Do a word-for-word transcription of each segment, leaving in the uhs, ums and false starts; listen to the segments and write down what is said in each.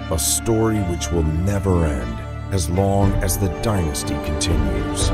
A story which will never end as long as the dynasty continues.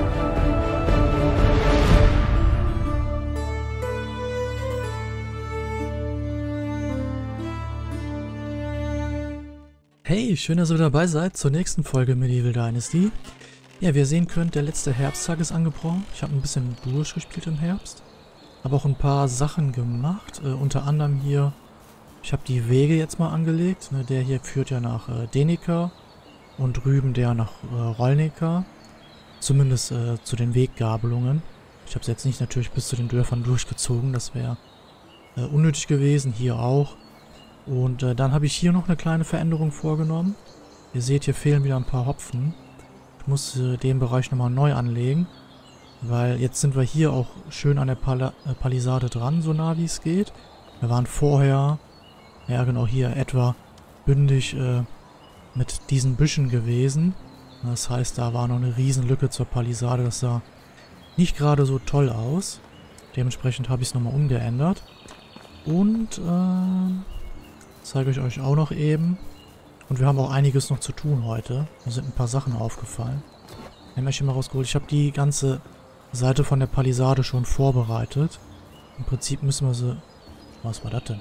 Hey, schön, dass ihr dabei seid zur nächsten Folge Medieval Dynasty. Ja, wie ihr sehen könnt, der letzte Herbsttag ist angebrochen. Ich habe ein bisschen durchgespielt im Herbst. Habe auch ein paar Sachen gemacht. Äh, unter anderem hier, ich habe die Wege jetzt mal angelegt. Ne, der hier führt ja nach äh, Denica und drüben der nach äh, Rolnica. Zumindest äh, zu den Weggabelungen. Ich habe es jetzt nicht natürlich bis zu den Dörfern durchgezogen. Das wäre äh, unnötig gewesen. Hier auch. Und äh, dann habe ich hier noch eine kleine Veränderung vorgenommen. Ihr seht, hier fehlen wieder ein paar Hopfen. Ich muss äh, den Bereich nochmal neu anlegen. Weil jetzt sind wir hier auch schön an der Pal äh, Palisade dran, so nah wie es geht. Wir waren vorher, ja genau hier, etwa bündig äh, mit diesen Büschen gewesen. Das heißt, da war noch eine riesen Lücke zur Palisade. Das sah nicht gerade so toll aus. Dementsprechend habe ich es nochmal umgeändert. Und, äh... zeige ich euch auch noch eben. Und wir haben auch einiges noch zu tun heute. Mir sind ein paar Sachen aufgefallen. Ich habe hier mal rausgeholt. Ich habe die ganze Seite von der Palisade schon vorbereitet. Im Prinzip müssen wir sie... Was war das denn?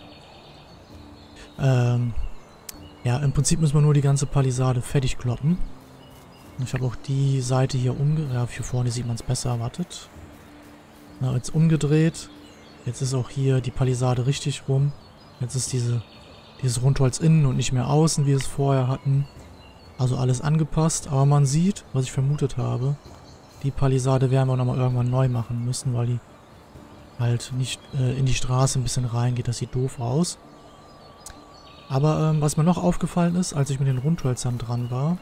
Ähm... Ja, im Prinzip müssen wir nur die ganze Palisade fertig kloppen. Ich habe auch die Seite hier umgedreht. Ja, hier vorne sieht man es besser. Wartet. Na, jetzt umgedreht. Jetzt ist auch hier die Palisade richtig rum. Jetzt ist diese... Dieses Rundholz innen und nicht mehr außen, wie wir es vorher hatten. Also alles angepasst. Aber man sieht, was ich vermutet habe, die Palisade werden wir nochmal irgendwann neu machen müssen, weil die halt nicht äh, in die Straße ein bisschen reingeht. Das sieht doof aus. Aber ähm, was mir noch aufgefallen ist, als ich mit den Rundhölzern dran war,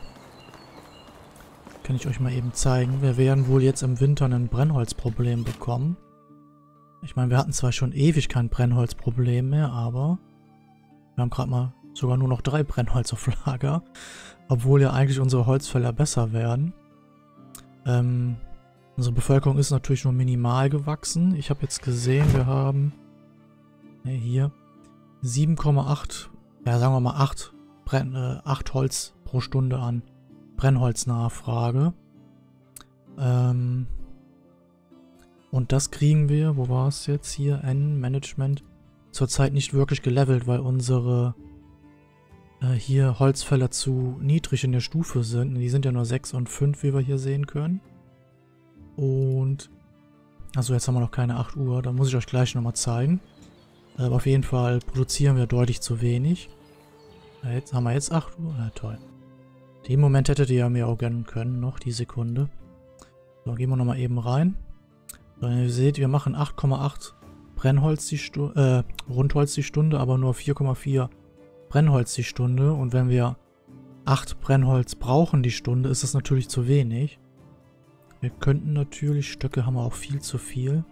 kann ich euch mal eben zeigen. Wir werden wohl jetzt im Winter ein Brennholzproblem bekommen. Ich meine, wir hatten zwar schon ewig kein Brennholzproblem mehr, aber... wir haben gerade mal sogar nur noch drei Brennholz auf Lager. Obwohl ja eigentlich unsere Holzfäller besser werden. Ähm, unsere Bevölkerung ist natürlich nur minimal gewachsen. Ich habe jetzt gesehen, wir haben... Ne, hier... sieben Komma acht... Ja, sagen wir mal acht, Brenn, äh, acht Holz pro Stunde an Brennholznachfrage. Ähm... Und das kriegen wir... Wo war es jetzt hier? N-Management... zurzeit nicht wirklich gelevelt, weil unsere äh, hier Holzfäller zu niedrig in der Stufe sind. Die sind ja nur sechs und fünf, wie wir hier sehen können. Und also jetzt haben wir noch keine acht Uhr, da muss ich euch gleich nochmal zeigen. Aber auf jeden Fall produzieren wir deutlich zu wenig. Ja, jetzt haben wir jetzt acht Uhr. Ja, toll. Den Moment hättet ihr ja mir auch gönnen können, noch die Sekunde. So, gehen wir nochmal eben rein. So, ihr seht, wir machen acht Komma acht Brennholz die Stunde, äh, Rundholz die Stunde, aber nur vier Komma vier Brennholz die Stunde. Und wenn wir acht Brennholz brauchen die Stunde, ist das natürlich zu wenig. Wir könnten natürlich, Stöcke haben wir auch viel zu viel.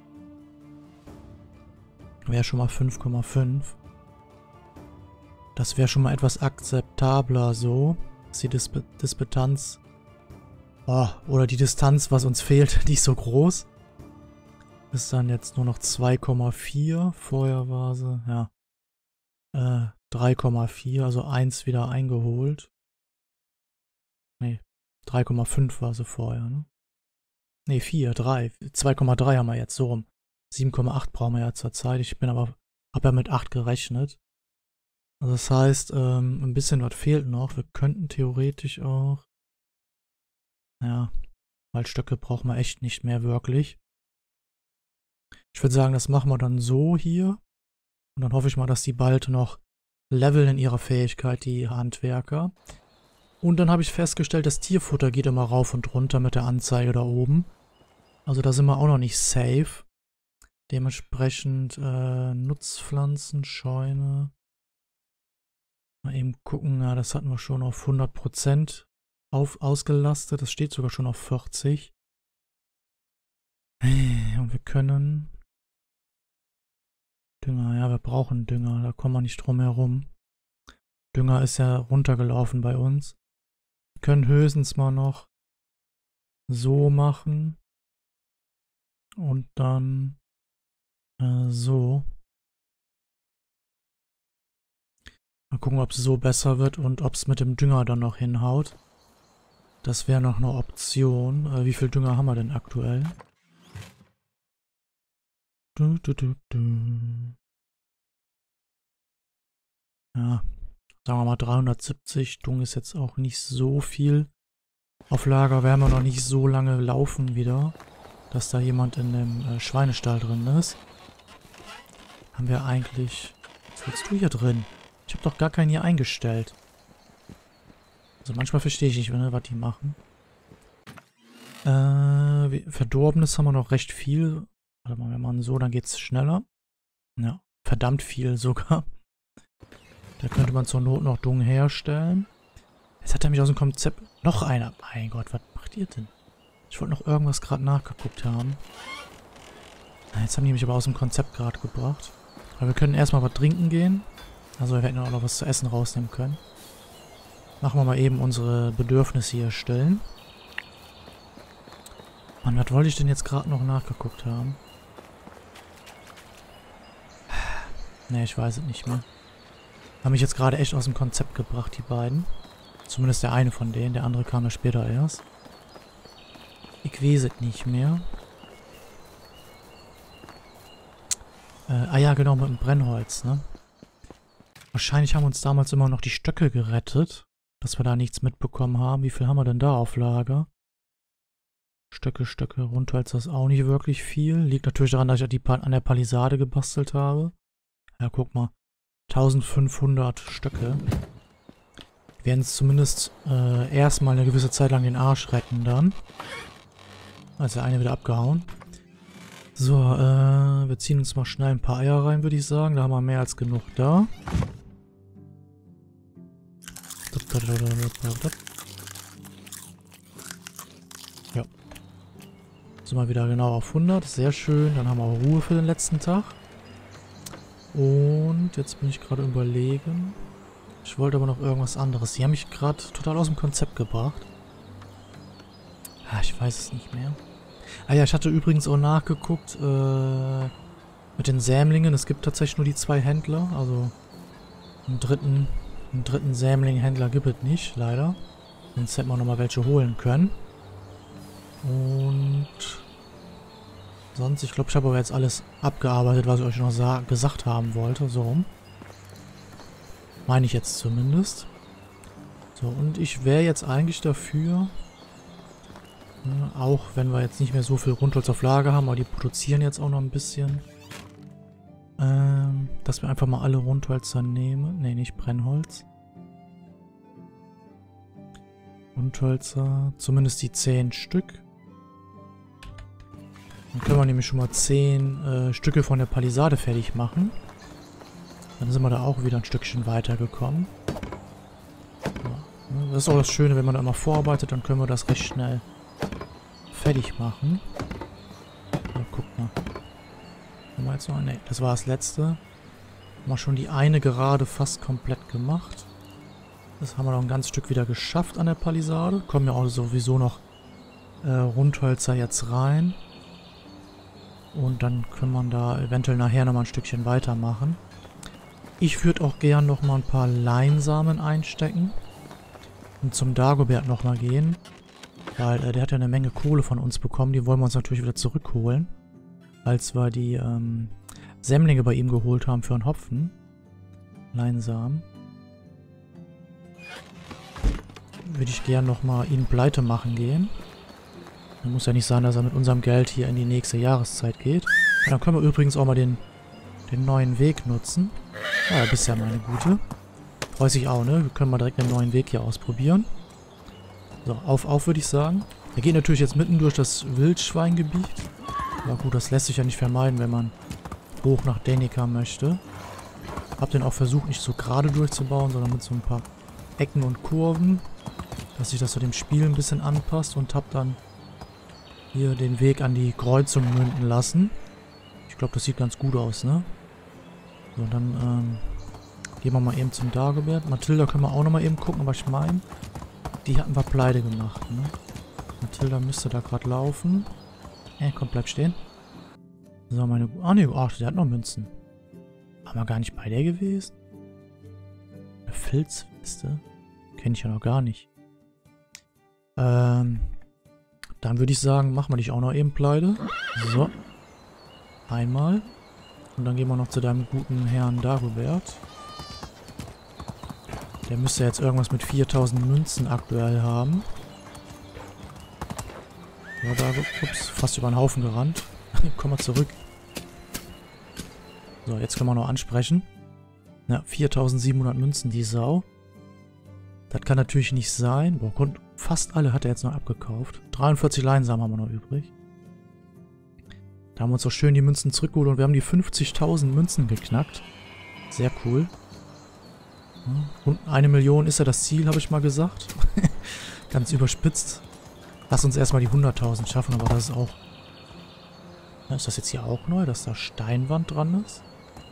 Wäre schon mal fünf Komma fünf. Das wäre schon mal etwas akzeptabler so. Ist die Disp Distanz, oh, oder die Distanz, was uns fehlt, die ist so groß. Ist dann jetzt nur noch zwei Komma vier. Vorher war sie, ja, äh, drei Komma vier, also eins wieder eingeholt. Nee, drei Komma fünf war sie vorher, ne? Nee, vier, drei. zwei Komma drei haben wir jetzt, so rum. sieben Komma acht brauchen wir ja zur Zeit. Ich bin aber, hab ja mit acht gerechnet. Also das heißt, ähm, ein bisschen was fehlt noch. Wir könnten theoretisch auch, ja, weil Stöcke brauchen wir echt nicht mehr wirklich. Ich würde sagen, das machen wir dann so hier. Und dann hoffe ich mal, dass die bald noch leveln in ihrer Fähigkeit, die Handwerker. Und dann habe ich festgestellt, das Tierfutter geht immer rauf und runter mit der Anzeige da oben. Also da sind wir auch noch nicht safe. Dementsprechend äh, Nutzpflanzen, Scheune. Mal eben gucken, ja, das hatten wir schon auf hundert Prozent auf, ausgelastet. Das steht sogar schon auf vierzig. Und wir können... Dünger, ja, wir brauchen Dünger, da kommen wir nicht drum herum. Dünger ist ja runtergelaufen bei uns. Wir können höchstens mal noch so machen. Und dann äh, so. Mal gucken, ob es so besser wird und ob es mit dem Dünger dann noch hinhaut. Das wäre noch eine Option. Äh, wie viel Dünger haben wir denn aktuell? Du, du, du, du. Ja, sagen wir mal dreihundertsiebzig. Dung ist jetzt auch nicht so viel. Auf Lager werden wir noch nicht so lange laufen wieder, dass da jemand in dem äh, Schweinestall drin ist. Haben wir eigentlich... Was willst du hier drin? Ich habe doch gar keinen hier eingestellt. Also manchmal verstehe ich nicht, ne, was die machen. Äh, Verdorbenes haben wir noch recht viel. Warte mal, wir machen so, dann geht es schneller. Ja, verdammt viel sogar. Da könnte man zur Not noch Dung herstellen. Jetzt hat er mich aus dem Konzept... Noch einer. Mein Gott, was macht ihr denn? Ich wollte noch irgendwas gerade nachgeguckt haben. Jetzt haben die mich aber aus dem Konzept gerade gebracht. Aber wir können erstmal was trinken gehen. Also wir hätten auch noch was zu essen rausnehmen können. Machen wir mal eben unsere Bedürfnisse hier stillen. Mann, was wollte ich denn jetzt gerade noch nachgeguckt haben? Ne, ich weiß es nicht mehr. Haben mich jetzt gerade echt aus dem Konzept gebracht, die beiden. Zumindest der eine von denen, der andere kam ja später erst. Ich weiß es nicht mehr. Äh, ah ja, genau, mit dem Brennholz, ne? Wahrscheinlich haben uns damals immer noch die Stöcke gerettet, dass wir da nichts mitbekommen haben. Wie viel haben wir denn da auf Lager? Stöcke, Stöcke, Rundholz, das ist auch nicht wirklich viel. Liegt natürlich daran, dass ich die pa an der Palisade gebastelt habe. Ja, guck mal. eintausendfünfhundert Stöcke. Wir werden es zumindest äh, erstmal eine gewisse Zeit lang den Arsch retten dann. Also der eine wieder abgehauen. So, äh, wir ziehen uns mal schnell ein paar Eier rein, würde ich sagen. Da haben wir mehr als genug da. Ja. Sind wir wieder genau auf hundert. Sehr schön. Dann haben wir auch Ruhe für den letzten Tag. Und jetzt bin ich gerade überlegen. Ich wollte aber noch irgendwas anderes. Die haben mich gerade total aus dem Konzept gebracht. Ah, ich weiß es nicht mehr. Ah ja, ich hatte übrigens auch nachgeguckt äh, mit den Sämlingen. Es gibt tatsächlich nur die zwei Händler. Also einen dritten, einen dritten Sämling-Händler gibt es nicht, leider. Sonst hätten wir nochmal welche holen können. Und sonst, ich glaube, ich habe aber jetzt alles abgearbeitet, was ich euch noch gesagt haben wollte. So rum. Meine ich jetzt zumindest. So, und ich wäre jetzt eigentlich dafür, ne, auch wenn wir jetzt nicht mehr so viel Rundholz auf Lager haben, aber die produzieren jetzt auch noch ein bisschen, ähm, dass wir einfach mal alle Rundholzer nehmen. Ne, nicht Brennholz. Rundholzer, zumindest die zehn Stück. Dann können wir nämlich schon mal zehn äh, Stücke von der Palisade fertig machen. Dann sind wir da auch wieder ein Stückchen weitergekommen. Ja, das ist auch das Schöne, wenn man da immer vorarbeitet, dann können wir das recht schnell fertig machen. Ja, guck mal. Haben wir jetzt noch? Ne, das war das letzte. Haben wir schon die eine gerade fast komplett gemacht. Das haben wir noch ein ganzes Stück wieder geschafft an der Palisade. Kommen ja auch sowieso noch äh, Rundhölzer jetzt rein. Und dann können wir da eventuell nachher nochmal ein Stückchen weitermachen. Ich würde auch gern nochmal ein paar Leinsamen einstecken. Und zum Dagobert nochmal gehen. Weil äh, der hat ja eine Menge Kohle von uns bekommen. Die wollen wir uns natürlich wieder zurückholen. Als wir die ähm, Sämlinge bei ihm geholt haben für einen Hopfen. Leinsamen. Würde ich gern nochmal ihn pleite machen gehen. Dann muss ja nicht sein, dass er mit unserem Geld hier in die nächste Jahreszeit geht. Und dann können wir übrigens auch mal den, den neuen Weg nutzen. Ja, bist ja meine Gute. Freut sich auch, ne? Wir können mal direkt einen neuen Weg hier ausprobieren. So, auf, auf würde ich sagen. Er geht natürlich jetzt mitten durch das Wildschweingebiet. Aber gut, das lässt sich ja nicht vermeiden, wenn man hoch nach Danica möchte. Hab den auch versucht, nicht so gerade durchzubauen, sondern mit so ein paar Ecken und Kurven. Dass sich das so dem Spiel ein bisschen anpasst und hab dann hier den Weg an die Kreuzung münden lassen. Ich glaube, das sieht ganz gut aus, ne? So, dann ähm, gehen wir mal eben zum Dagobert. Mathilda können wir auch noch mal eben gucken, aber ich meine, die hatten wir pleite gemacht, ne? Mathilda müsste da gerade laufen. Eh, komm, bleib stehen. So, meine... Ah, ne, ach, der hat noch Münzen. Waren wir gar nicht bei der gewesen? Filzweste. Kenne ich ja noch gar nicht. Ähm, dann würde ich sagen, machen wir dich auch noch eben pleite. So. Einmal. Und dann gehen wir noch zu deinem guten Herrn Dagobert. Der müsste jetzt irgendwas mit viertausend Münzen aktuell haben. Ja, da, ups, fast über den Haufen gerannt. Komm mal zurück. So, jetzt können wir noch ansprechen. Ja, viertausendsiebenhundert Münzen, die Sau. Das kann natürlich nicht sein. Boah, fast alle hat er jetzt noch abgekauft. dreiundvierzig Leinsamen haben wir noch übrig. Da haben wir uns auch schön die Münzen zurückgeholt und wir haben die fünfzigtausend Münzen geknackt. Sehr cool. Ja, und eine Million ist ja das Ziel, habe ich mal gesagt. Ganz überspitzt. Lass uns erstmal die hunderttausend schaffen, aber das ist auch... Ja, ist das jetzt hier auch neu, dass da Steinwand dran ist?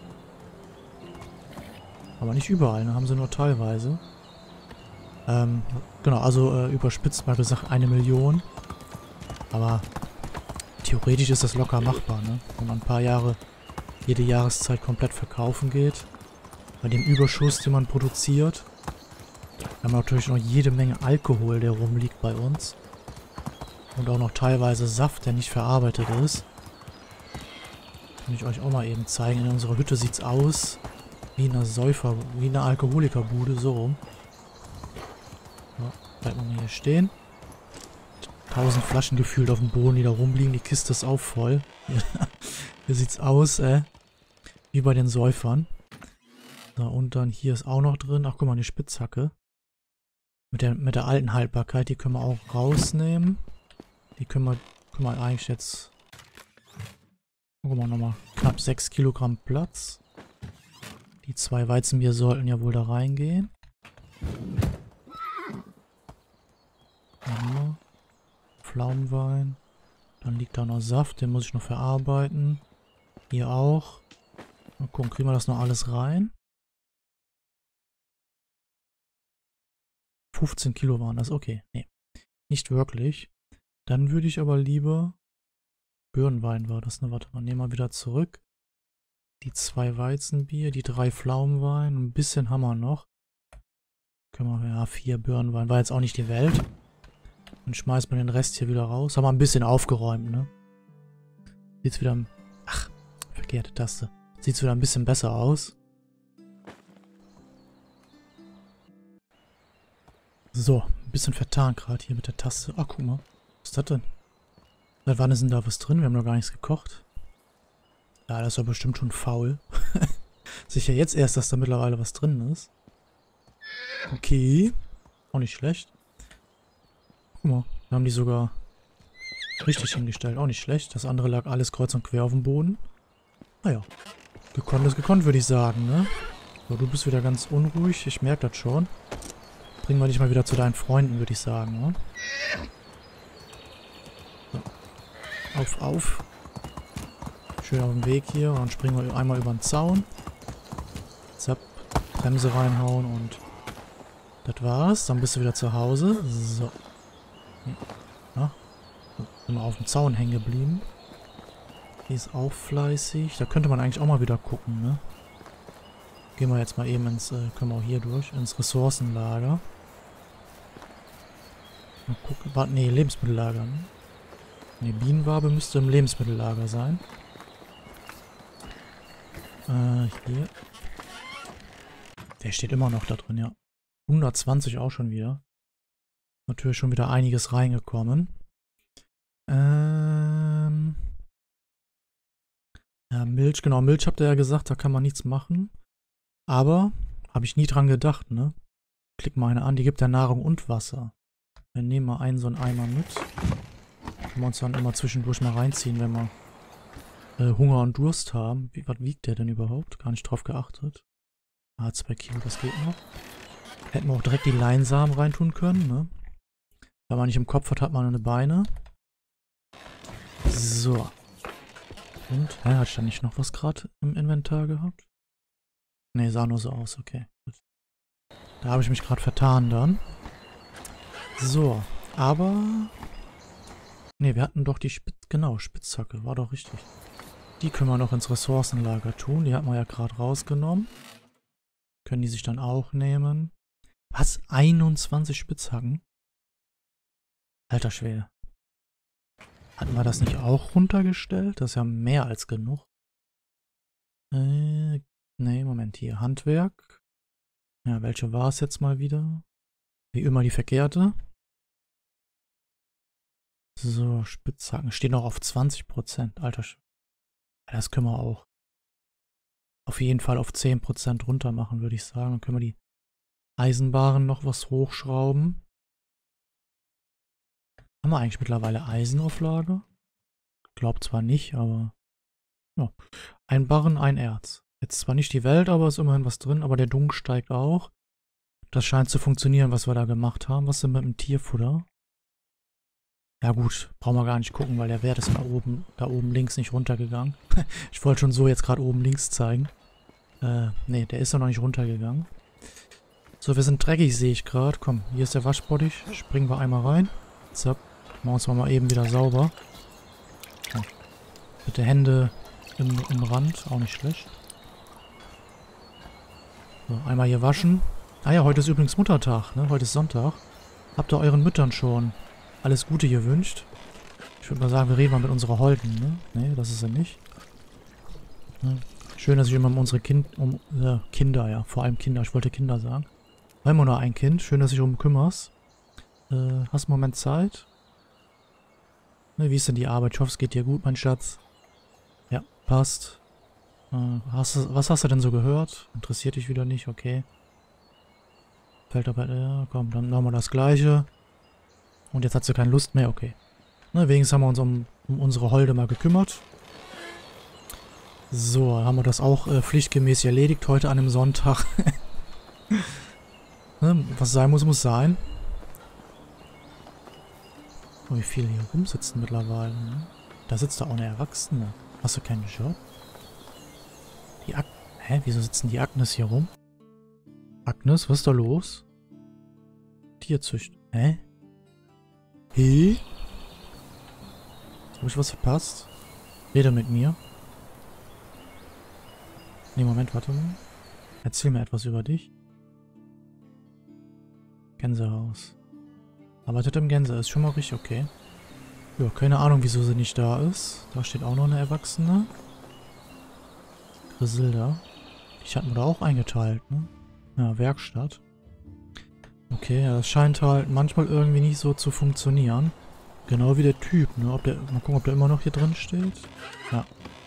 Aber nicht überall, ne? Haben sie nur teilweise. Ähm, genau, also äh, überspitzt mal gesagt eine Million. Aber theoretisch ist das locker machbar, ne? Wenn man ein paar Jahre, jede Jahreszeit komplett verkaufen geht. Bei dem Überschuss, den man produziert. Wir haben natürlich noch jede Menge Alkohol, der rumliegt bei uns. Und auch noch teilweise Saft, der nicht verarbeitet ist. Kann ich euch auch mal eben zeigen. In unserer Hütte sieht es aus wie eine Säufer, wie eine Alkoholikerbude, so rum. So, bleibt mal hier stehen. Tausend Flaschen gefühlt auf dem Boden, die da rumliegen. Die Kiste ist auch voll. Hier sieht's aus, äh, wie bei den Säufern. So, und dann hier ist auch noch drin. Ach, guck mal, eine Spitzhacke. Mit der, mit der alten Haltbarkeit, die können wir auch rausnehmen. Die können wir, können wir eigentlich jetzt... Guck mal, nochmal knapp sechs Kilogramm Platz. Die zwei Weizenbier sollten ja wohl da reingehen. Ja. Pflaumenwein. Dann liegt da noch Saft, den muss ich noch verarbeiten. Hier auch. Mal gucken, kriegen wir das noch alles rein? fünfzehn Kilo waren das, okay. Nee, nicht wirklich. Dann würde ich aber lieber... Birnenwein war das, ne? Warte mal, nehmen wir wieder zurück. Die zwei Weizenbier, die drei Pflaumenwein, ein bisschen haben wir noch. Können wir, ja, vier Birnenwein. War jetzt auch nicht die Welt. Dann schmeißt man den Rest hier wieder raus. Haben wir ein bisschen aufgeräumt, ne? Sieht's wieder... Ach, verkehrte Taste. Sieht's wieder ein bisschen besser aus. So, ein bisschen vertan gerade hier mit der Taste. Ach, guck mal. Was ist das denn? Seit wann ist denn da was drin? Wir haben noch gar nichts gekocht. Ja, das ist ja bestimmt schon faul. Sicher jetzt erst, dass da mittlerweile was drin ist. Okay. Auch nicht schlecht. Guck mal, wir haben die sogar richtig hingestellt. Auch nicht schlecht. Das andere lag alles kreuz und quer auf dem Boden. Naja. Gekonnt ist gekonnt, würde ich sagen, ne? So, du bist wieder ganz unruhig. Ich merke das schon. Bringen wir dich mal wieder zu deinen Freunden, würde ich sagen, ne? So. Auf, auf. Schön auf dem Weg hier. Und dann springen wir einmal über den Zaun. Zapp. Bremse reinhauen und das war's. Dann bist du wieder zu Hause. So. Ja. So, sind wir auf dem Zaun hängen geblieben. Die ist auch fleißig. Da könnte man eigentlich auch mal wieder gucken, ne? Gehen wir jetzt mal eben ins, äh, können wir auch hier durch, ins Ressourcenlager. Mal gucken. Warte, nee, Lebensmittellager, ne? Ne, Bienenwabe müsste im Lebensmittellager sein. Äh, hier. Der steht immer noch da drin, ja. hundertzwanzig auch schon wieder. Natürlich schon wieder einiges reingekommen. Ähm. Ja, Milch, genau, Milch habt ihr ja gesagt, da kann man nichts machen. Aber, habe ich nie dran gedacht, ne? Klick mal eine an, die gibt ja Nahrung und Wasser. Wir nehmen mal einen so einen Eimer mit. Können wir uns dann immer zwischendurch mal reinziehen, wenn wir äh, Hunger und Durst haben. Wie, was wiegt der denn überhaupt? Gar nicht drauf geachtet. Ah, zwei Kilo, das geht noch. Hätten wir auch direkt die Leinsamen reintun können, ne? Wenn man nicht im Kopf hat, hat man eine Beine. So. Und, hä, hat ich da nicht noch was gerade im Inventar gehabt? Ne, sah nur so aus, okay. Gut. Da habe ich mich gerade vertan dann. So, aber... Ne, wir hatten doch die Spitz... Genau, Spitzhacke, war doch richtig. Die können wir noch ins Ressourcenlager tun. Die hat man ja gerade rausgenommen. Können die sich dann auch nehmen. Was? einundzwanzig Spitzhacken? Alter Schwede. Hatten wir das nicht auch runtergestellt? Das ist ja mehr als genug. Äh, nee, Moment, hier. Handwerk. Ja, welche war es jetzt mal wieder? Wie immer die verkehrte. So, Spitzhacken. Steht noch auf zwanzig Prozent. Alter Schwede. Das können wir auch auf jeden Fall auf zehn Prozent runter machen, würde ich sagen. Dann können wir die Eisenbaren noch was hochschrauben. Haben wir eigentlich mittlerweile Eisen auf Lager? Glaub zwar nicht, aber ja. Ein Barren, ein Erz. Jetzt zwar nicht die Welt, aber ist immerhin was drin. Aber der Dunk steigt auch. Das scheint zu funktionieren, was wir da gemacht haben. Was denn mit dem Tierfutter? Ja gut, brauchen wir gar nicht gucken, weil der Wert ist da oben, da oben links nicht runtergegangen. Ich wollte schon so jetzt gerade oben links zeigen. Äh, nee, der ist ja noch nicht runtergegangen. So, wir sind dreckig, sehe ich gerade. Komm, hier ist der Waschbottich. Springen wir einmal rein. So, machen wir uns mal eben wieder sauber. Ja. Bitte Hände im, im Rand, auch nicht schlecht. So, einmal hier waschen. Ah ja, heute ist übrigens Muttertag, ne? Heute ist Sonntag. Habt ihr euren Müttern schon alles Gute gewünscht? Ich würde mal sagen, wir reden mal mit unserer Holden, ne? Ne, das ist er nicht. Ne? Schön, dass sich immer um unsere kind, um äh, Kinder, ja, vor allem Kinder, ich wollte Kinder sagen. Wir haben nur noch ein Kind, schön, dass du dich um kümmerst. Äh, hast du einen Moment Zeit? Ne, wie ist denn die Arbeit? Ich hoffe, es geht dir gut, mein Schatz. Ja, passt. Äh, hast du, was hast du denn so gehört? Interessiert dich wieder nicht, okay. Fällt aber, ja, komm, dann machen wir das Gleiche. Und jetzt hat sie keine Lust mehr, okay. Ne, wenigstens haben wir uns um, um unsere Holde mal gekümmert. So, haben wir das auch äh, pflichtgemäß erledigt heute an einem Sonntag. Ne, was sein muss, muss sein. Oh, wie viele hier rumsitzen mittlerweile, ne? Da sitzt da auch eine Erwachsene. Hast du keinen Job? Die Ag Hä, wieso sitzen die Agnes hier rum? Agnes, was ist da los? Tierzücht. Hä? Hä? Habe ich was verpasst? Rede mit mir. Nee, Moment, warte mal. Erzähl mir etwas über dich. Gänsehaus. Arbeitet im Gänse, ist schon mal richtig okay. Ja, keine Ahnung, wieso sie nicht da ist. Da steht auch noch eine Erwachsene. Grisilda. Ich hatten wir da auch eingeteilt, ne? Ja, Werkstatt. Okay, ja, das scheint halt manchmal irgendwie nicht so zu funktionieren. Genau wie der Typ, ne? Ob der, mal gucken, ob der immer noch hier drin steht. Ja.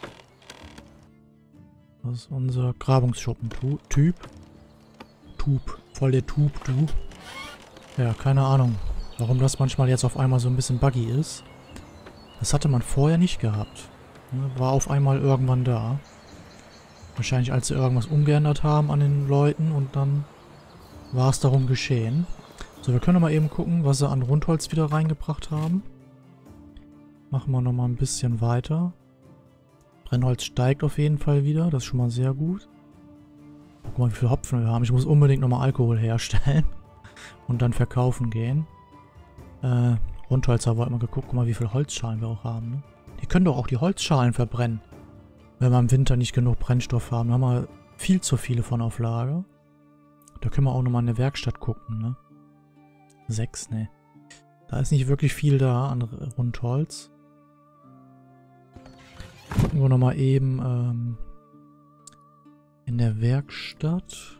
Das ist unser Grabungsschuppen-Typ. Tub. Voll der Tub, du. Ja, keine Ahnung, warum das manchmal jetzt auf einmal so ein bisschen buggy ist. Das hatte man vorher nicht gehabt. Ne? War auf einmal irgendwann da. Wahrscheinlich, als sie irgendwas umgeändert haben an den Leuten und dann war es darum geschehen. So, wir können mal eben gucken, was sie an Rundholz wieder reingebracht haben. Machen wir nochmal ein bisschen weiter. Brennholz steigt auf jeden Fall wieder, das ist schon mal sehr gut. Guck mal, wie viel Hopfen wir haben. Ich muss unbedingt nochmal Alkohol herstellen und dann verkaufen gehen. Äh, Rundholz haben wir immer geguckt, guck mal, wie viele Holzschalen wir auch haben. Ne? Die können doch auch die Holzschalen verbrennen. Wenn wir im Winter nicht genug Brennstoff haben, dann haben wir viel zu viele von auf Lager. Da können wir auch nochmal in der Werkstatt gucken, ne? Sechs, ne. Da ist nicht wirklich viel da an Rundholz. Gucken wir nochmal eben ähm, in der Werkstatt.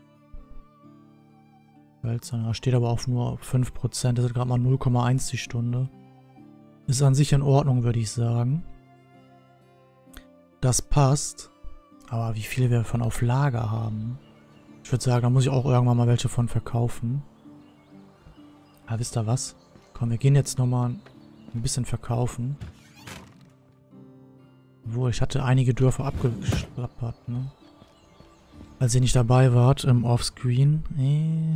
Da steht aber auch nur fünf Prozent. Das ist gerade mal null Komma eins die Stunde. Ist an sich in Ordnung, würde ich sagen. Das passt. Aber wie viele wir von auf Lager haben. Ich würde sagen, da muss ich auch irgendwann mal welche von verkaufen. Aber wisst ihr was? Komm, wir gehen jetzt nochmal ein bisschen verkaufen. Obwohl, ich hatte einige Dörfer abgeschlappert, ne? Als ihr nicht dabei wart im Offscreen. Eh.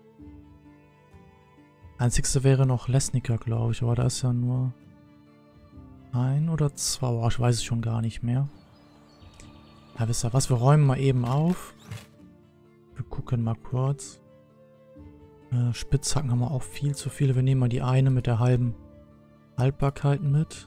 Einzigste wäre noch Lesniker, glaube ich. Aber da ist ja nur ein oder zwei. Oh, ich weiß es schon gar nicht mehr. Ja, wisst ihr was? Wir räumen mal eben auf. Wir gucken mal kurz. Äh, Spitzhacken haben wir auch viel zu viele. Wir nehmen mal die eine mit der halben Haltbarkeit mit.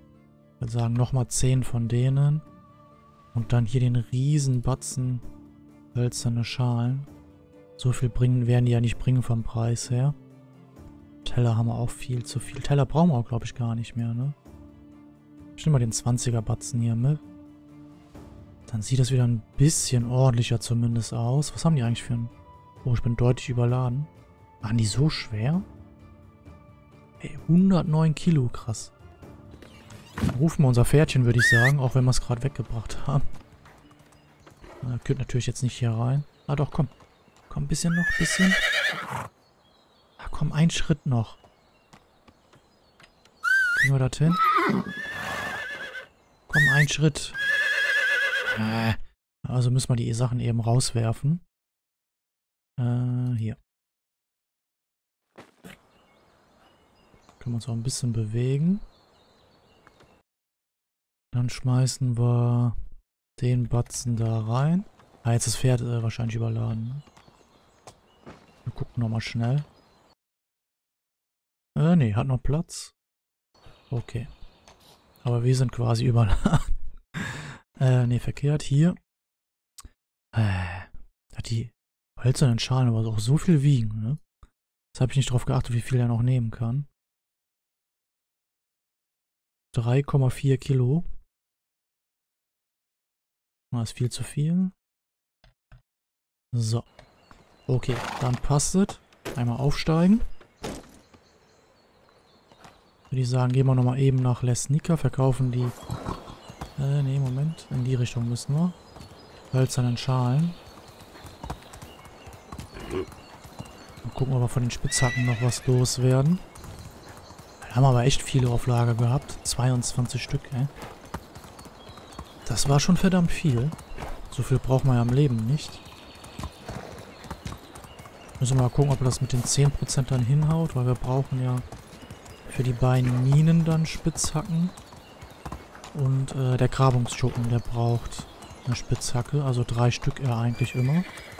Ich würde sagen, nochmal zehn von denen. Und dann hier den riesen Batzen Hölzerne Schalen. So viel bringen werden die ja nicht bringen vom Preis her. Teller haben wir auch viel zu viel. Teller brauchen wir auch, glaube ich, gar nicht mehr, ne? Ich nehme mal den zwanziger Batzen hier mit. Dann sieht das wieder ein bisschen ordentlicher zumindest aus. Was haben die eigentlich für ein... Oh, ich bin deutlich überladen. Waren die so schwer? Ey, hundertneun Kilo, krass. Dann rufen wir unser Pferdchen, würde ich sagen, auch wenn wir es gerade weggebracht haben. Na, könnt natürlich jetzt nicht hier rein. Ah doch, komm. Komm, ein bisschen noch, ein bisschen. Ah, komm, ein Schritt noch. Kriegen wir das hin? Komm, ein Schritt. Äh, also müssen wir die Sachen eben rauswerfen. Äh, hier. Können wir uns auch ein bisschen bewegen. Dann schmeißen wir den Batzen da rein. Ah, jetzt ist das Pferd äh, wahrscheinlich überladen. Ne? Wir gucken nochmal schnell. Äh, nee, hat noch Platz. Okay. Aber wir sind quasi überladen. äh, nee, verkehrt. Hier. Äh, hat die hölzernen Schalen aber auch so viel wiegen, ne? Jetzt habe ich nicht drauf geachtet, wie viel er noch nehmen kann. drei Komma vier Kilo. Das ist viel zu viel. So. Okay, dann passt es. Einmal aufsteigen. Würde ich sagen, gehen wir nochmal eben nach Lesnica, verkaufen die... Äh, nee, Moment. In die Richtung müssen wir. Hölzernen Schalen. Mal gucken, ob wir von den Spitzhacken noch was loswerden. Da haben wir aber echt viele auf Lager gehabt. zweiundzwanzig Stück, ey. Das war schon verdammt viel. So viel braucht man ja im Leben nicht. Müssen wir mal gucken, ob das mit den zehn Prozent dann hinhaut, weil wir brauchen ja für die beiden Minen dann Spitzhacken. Und äh, der Grabungsschuppen, der braucht eine Spitzhacke, also drei Stück er eigentlich immer.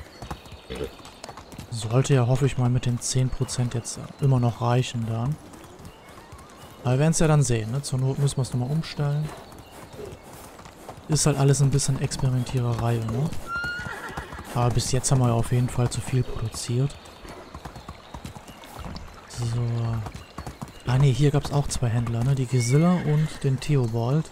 Sollte ja, hoffe ich mal, mit den zehn Prozent jetzt immer noch reichen dann. Aber wir werden es ja dann sehen, ne? Zur Not müssen wir es nochmal umstellen. Ist halt alles ein bisschen Experimentiererei, ne? Aber bis jetzt haben wir ja auf jeden Fall zu viel produziert. So. Ah ne, hier gab es auch zwei Händler, ne? Die Gisilla und den Theobald.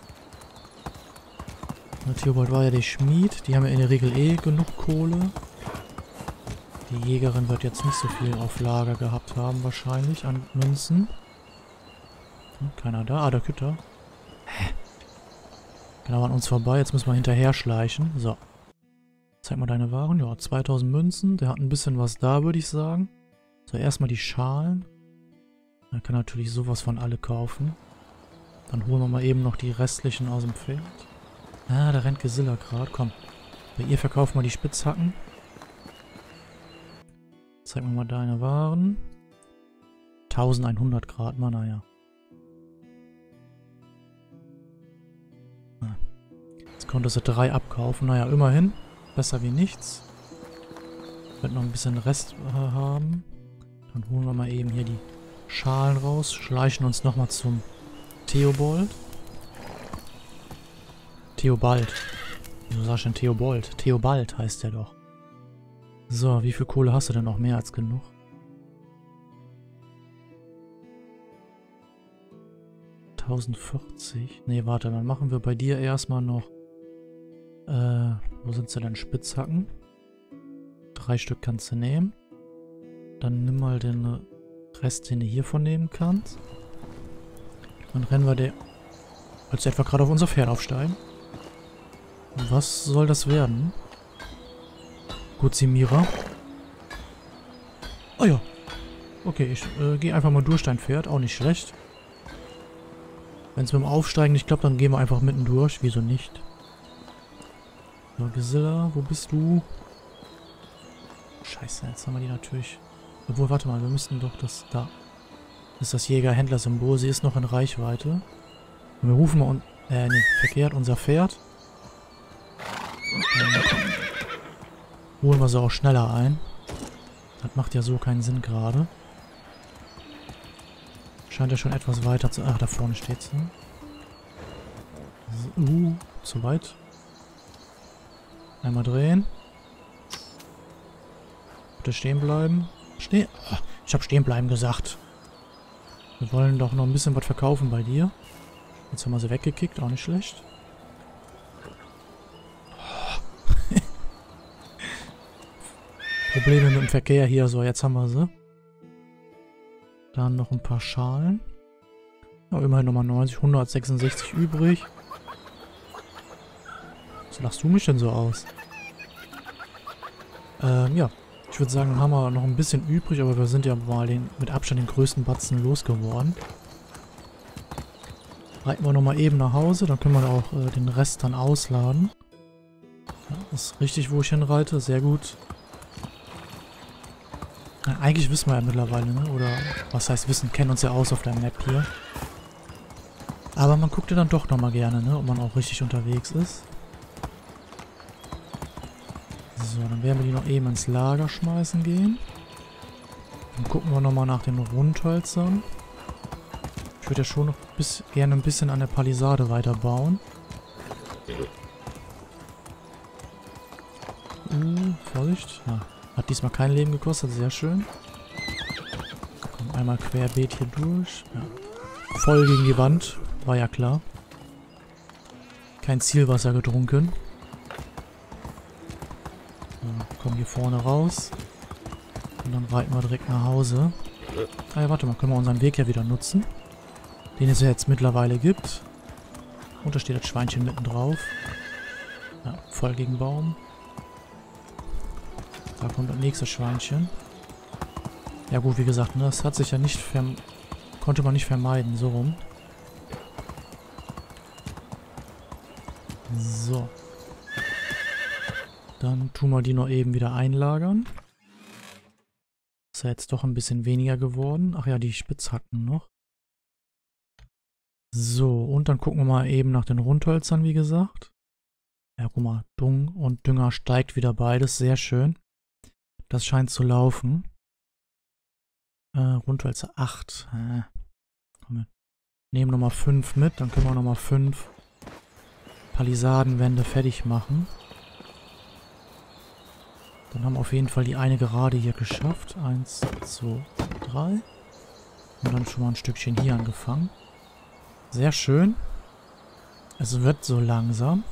Der Theobald war ja der Schmied. Die haben ja in der Regel eh genug Kohle. Die Jägerin wird jetzt nicht so viel auf Lager gehabt haben, wahrscheinlich, an Münzen. Hm, keiner da. Ah, der Kütter. Hä? Genau an uns vorbei. Jetzt müssen wir hinterher schleichen. So. Zeig mal deine Waren. Ja, zweitausend Münzen. Der hat ein bisschen was da, würde ich sagen. So, erstmal die Schalen. Er kann natürlich sowas von alle kaufen. Dann holen wir mal eben noch die restlichen aus dem Pferd. Ah, da rennt Gisilla gerade. Komm. Bei ihr verkaufen wir die Spitzhacken. Zeig mir mal deine Waren. elfhundert Grad, mal naja. Jetzt konntest du drei abkaufen. Naja, immerhin. Besser wie nichts. Wird noch ein bisschen Rest äh, haben. Dann holen wir mal eben hier die Schalen raus. Schleichen uns nochmal zum Theobald. Theobald. Wieso sagst du denn Theobald? Theobald heißt der doch. So, wie viel Kohle hast du denn noch? Mehr als genug. tausendvierzig. Ne, warte, dann machen wir bei dir erstmal noch... Äh, wo sind sie denn? Spitzhacken. Drei Stück kannst du nehmen. Dann nimm mal den Rest, den du hiervon nehmen kannst. Dann rennen wir der... Willst du etwa gerade auf unser Pferd aufsteigen? Was soll das werden? Gut, Simira. Oh ja. Okay, ich äh, gehe einfach mal durch dein Pferd. Auch nicht schlecht. Wenn es mit dem Aufsteigen nicht klappt, dann gehen wir einfach mitten durch. Wieso nicht? So, Gisilla, wo bist du? Scheiße, jetzt haben wir die natürlich... Obwohl, warte mal, wir müssten doch das... Da. Das ist das Jäger-Händler-Symbol. Sie ist noch in Reichweite. Und wir rufen mal... Un äh, nee, verkehrt unser Pferd. Dann holen wir sie auch schneller ein. Das macht ja so keinen Sinn gerade. Scheint ja schon etwas weiter zu... Ach, da vorne steht sie. Uh, zu weit. Einmal drehen. Bitte stehen bleiben. Stehen. Oh, ich habe stehen bleiben gesagt. Wir wollen doch noch ein bisschen was verkaufen bei dir. Jetzt haben wir sie weggekickt, auch nicht schlecht. Oh. Probleme mit dem Verkehr hier. So, jetzt haben wir sie. Dann noch ein paar Schalen. Ja, immerhin nochmal neunzig, hundertsechsundsechzig übrig. Was lachst du mich denn so aus? Ähm, ja. Ich würde sagen, haben wir noch ein bisschen übrig, aber wir sind ja mal den, mit Abstand den größten Batzen losgeworden. Reiten wir nochmal eben nach Hause, dann können wir auch äh, den Rest dann ausladen. Ja, ist richtig, wo ich hinreite, sehr gut. Ja, eigentlich wissen wir ja mittlerweile, ne? Oder was heißt wissen, kennen uns ja aus auf der Map hier. Aber man guckt ja dann doch nochmal gerne, ne? Ob man auch richtig unterwegs ist. So, dann werden wir die noch eben ins Lager schmeißen gehen. Dann gucken wir nochmal nach den Rundhölzern. Ich würde ja schon noch bis, gerne ein bisschen an der Palisade weiterbauen. Uh, Vorsicht. Ja, hat diesmal kein Leben gekostet, sehr schön. Komm, einmal querbeet hier durch. Ja. Voll gegen die Wand, war ja klar. Kein Zielwasser getrunken. Kommen hier vorne raus. Und dann reiten wir direkt nach Hause. Ah ja, warte mal, können wir unseren Weg ja wieder nutzen. Den es ja jetzt mittlerweile gibt. Und da steht das Schweinchen mitten drauf. Ja, voll gegen Baum. Da kommt das nächste Schweinchen. Ja gut, wie gesagt, ne, das hat sich ja nicht verm... konnte man nicht vermeiden, so rum. So. Dann tun wir die noch eben wieder einlagern. Ist ja jetzt doch ein bisschen weniger geworden. Ach ja, die Spitzhacken noch. So, und dann gucken wir mal eben nach den Rundhölzern, wie gesagt. Ja, guck mal, Dung und Dünger steigt wieder beides. Sehr schön. Das scheint zu laufen. Äh, Rundhölzer acht. Äh, komm mit. Nehmen nochmal fünf mit, dann können wir nochmal fünf Palisadenwände fertig machen. Dann haben wir auf jeden Fall die eine gerade hier geschafft. Eins, zwei, drei. Und dann schon mal ein Stückchen hier angefangen. Sehr schön. Es wird so langsam.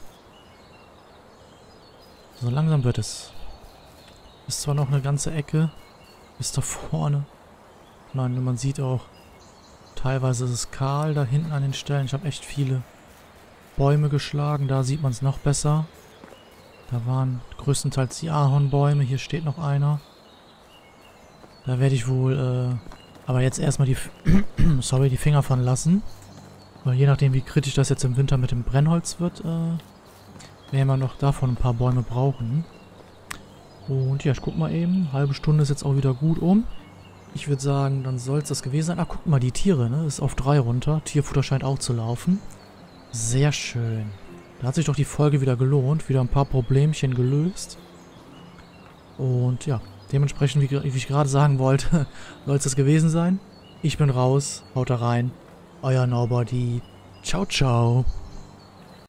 So langsam wird es. Ist zwar noch eine ganze Ecke. Bis da vorne. Nein, man sieht auch, teilweise ist es kahl da hinten an den Stellen. Ich habe echt viele Bäume geschlagen. Da sieht man es noch besser. Da waren größtenteils die Ahornbäume. Hier steht noch einer. Da werde ich wohl, äh, aber jetzt erstmal die, sorry, die Finger von lassen. Weil je nachdem, wie kritisch das jetzt im Winter mit dem Brennholz wird, äh, werden wir noch davon ein paar Bäume brauchen. Und ja, ich guck mal eben. Halbe Stunde ist jetzt auch wieder gut um. Ich würde sagen, dann soll es das gewesen sein. Ach, guck mal, die Tiere, ne? Ist auf drei runter. Tierfutter scheint auch zu laufen. Sehr schön. Da hat sich doch die Folge wieder gelohnt. Wieder ein paar Problemchen gelöst. Und ja, dementsprechend, wie, wie ich gerade sagen wollte, soll es das gewesen sein. Ich bin raus. Haut da rein. Euer Nobody. Ciao, ciao.